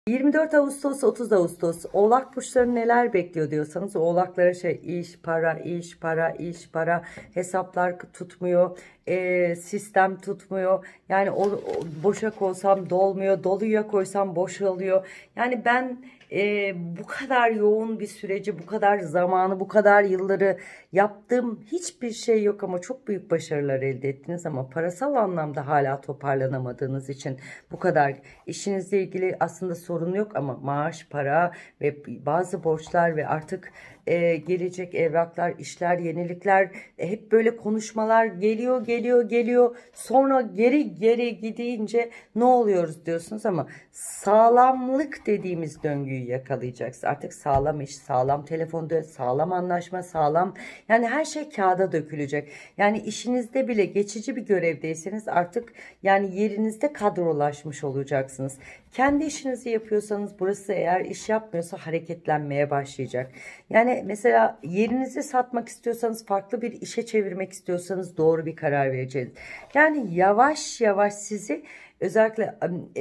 24 Ağustos 30 Ağustos Oğlak burçları neler bekliyor diyorsanız, oğlaklara iş para, iş para, iş para, hesaplar tutmuyor, sistem tutmuyor. Yani boşa koysam dolmuyor, doluya koysam boşalıyor. Yani ben bu kadar yoğun bir süreci, bu kadar zamanı, bu kadar yılları yaptığım hiçbir şey yok ama çok büyük başarılar elde ettiniz, ama parasal anlamda hala toparlanamadığınız için bu kadar işinizle ilgili aslında sorun yok, ama maaş, para ve bazı borçlar ve artık gelecek evraklar, işler, yenilikler, hep böyle konuşmalar geliyor, geliyor, geliyor. Sonra geri gidince ne oluyoruz diyorsunuz, ama sağlamlık dediğimiz döngüyü yakalayacaksınız. Artık sağlam iş, sağlam telefonda, sağlam anlaşma, sağlam, yani her şey kağıda dökülecek. Yani işinizde bile geçici bir görevdeyseniz artık yani yerinizde kadrolaşmış olacaksınız. Kendi işinizi yapıyorsanız, burası eğer iş yapmıyorsa hareketlenmeye başlayacak. Yani mesela yerinizi satmak istiyorsanız, farklı bir işe çevirmek istiyorsanız doğru bir karar vereceğiz. Yani yavaş yavaş sizi özellikle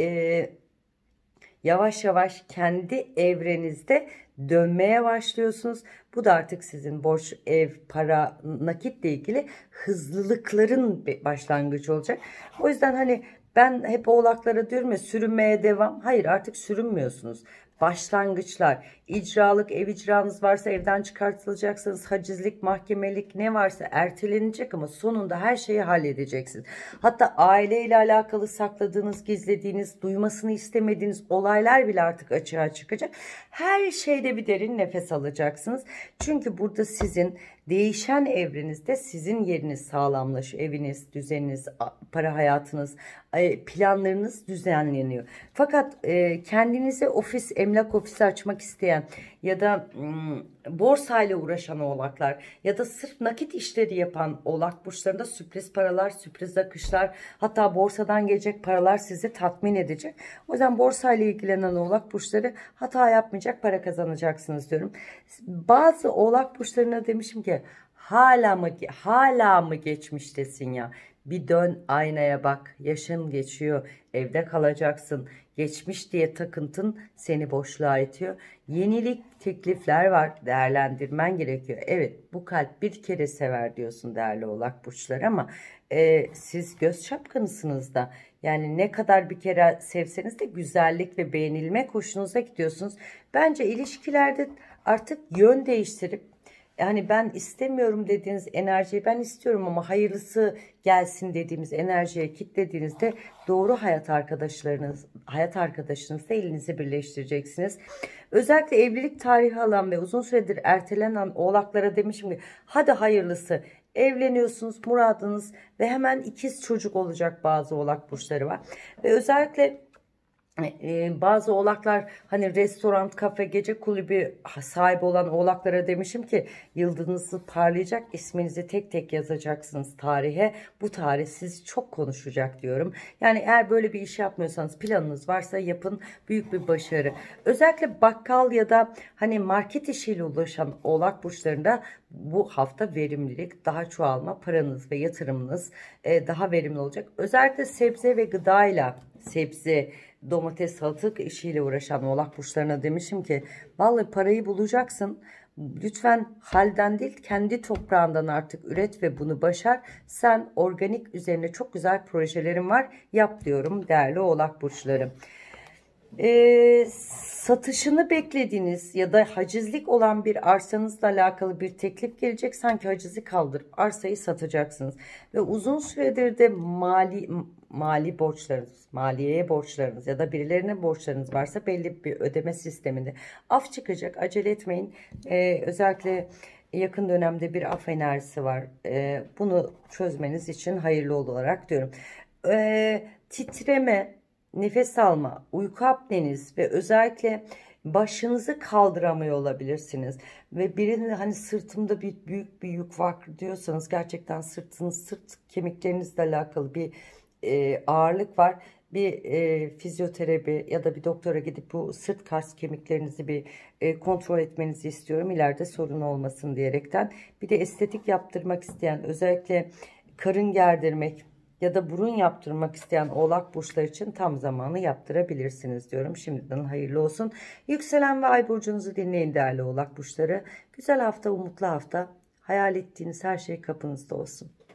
yavaş yavaş kendi evrenizde dönmeye başlıyorsunuz. Bu da artık sizin borç, ev, para, nakitle ilgili hızlılıkların başlangıcı olacak. O yüzden hani ben hep oğlaklara diyorum ya, sürünmeye devam. Hayır, artık sürünmüyorsunuz. Başlangıçlar, icralık, ev icranız varsa evden çıkartılacaksınız, hacizlik, mahkemelik ne varsa ertelenecek, ama sonunda her şeyi halledeceksiniz. Hatta aileyle alakalı sakladığınız, gizlediğiniz, duymasını istemediğiniz olaylar bile artık açığa çıkacak. Her şeyde bir derin nefes alacaksınız. Çünkü burada sizin değişen evrenizde sizin yeriniz sağlamlaşıyor. Eviniz, düzeniniz, para hayatınız, planlarınız düzenleniyor. Fakat kendinize ofis, emlak ofisi açmak isteyen ya da borsayla uğraşan oğlaklar ya da sırf nakit işleri yapan oğlak burçlarında sürpriz paralar, sürpriz akışlar, hatta borsadan gelecek paralar sizi tatmin edecek. O yüzden borsayla ilgilenen oğlak burçları hata yapmayacak, para kazanacaksınız diyorum. Bazı oğlak burçlarına demişim ki hala mı geçmiştesin ya? Bir dön aynaya bak, yaşın geçiyor, evde kalacaksın. Geçmiş diye takıntın seni boşluğa itiyor. Yenilik teklifler var, değerlendirmen gerekiyor. Evet, bu kalp bir kere sever diyorsun değerli oğlak burçları, ama siz göz çapkınısınız da. Yani ne kadar bir kere sevseniz de güzellik ve beğenilme hoşunuza gidiyorsunuz. Bence ilişkilerde artık yön değiştirip, yani ben istemiyorum dediğiniz enerjiyi ben istiyorum ama hayırlısı gelsin dediğimiz enerjiye kilitlediğinizde doğru hayat arkadaşınızla elinizi birleştireceksiniz. Özellikle evlilik tarihi alan ve uzun süredir ertelenen oğlaklara demişim ki hadi hayırlısı, evleniyorsunuz, muradınız ve hemen ikiz çocuk olacak bazı oğlak burçları var. Ve özellikle bazı oğlaklar hani restoran, kafe, gece kulübü sahibi olan oğlaklara demişim ki yıldızınız parlayacak, isminizi tek tek yazacaksınız tarihe. Bu tarih sizi çok konuşacak diyorum. Yani eğer böyle bir iş yapmıyorsanız, planınız varsa yapın, büyük bir başarı. Özellikle bakkal ya da hani market işiyle ulaşan oğlak burçlarında bu hafta verimlilik, daha çoğalma, paranız ve yatırımınız daha verimli olacak. Özellikle sebze ve gıdayla, sebze, domates, salatalık işiyle uğraşan oğlak burçlarına demişim ki vallahi parayı bulacaksın. Lütfen halden değil, kendi toprağından artık üret ve bunu başar. Sen organik üzerine çok güzel projelerin var. Yap diyorum değerli oğlak burçları. Satışını beklediğiniz ya da hacizlik olan bir arsanızla alakalı bir teklif gelecek. Sanki hacizi kaldırıp arsayı satacaksınız. Ve uzun süredir de mali borçlarınız, maliyeye borçlarınız ya da birilerine borçlarınız varsa belli bir ödeme sisteminde af çıkacak. Acele etmeyin. Özellikle yakın dönemde bir af enerjisi var. Bunu çözmeniz için hayırlı olarak diyorum. Titreme, nefes alma, uyku apneniz ve özellikle başınızı kaldıramıyor olabilirsiniz. Ve birinin hani sırtımda büyük bir yük var diyorsanız, gerçekten sırt kemiklerinizle alakalı bir ağırlık var. Bir fizyoterapi ya da bir doktora gidip bu sırt kas kemiklerinizi bir kontrol etmenizi istiyorum. İleride sorun olmasın diyerekten. Bir de estetik yaptırmak isteyen, özellikle karın gerdirmek, ya da burun yaptırmak isteyen Oğlak burçları için tam zamanı yaptırabilirsiniz diyorum. Şimdiden hayırlı olsun. Yükselen ve ay burcunuzu dinleyin değerli Oğlak burçları. Güzel hafta, umutlu hafta. Hayal ettiğiniz her şey kapınızda olsun.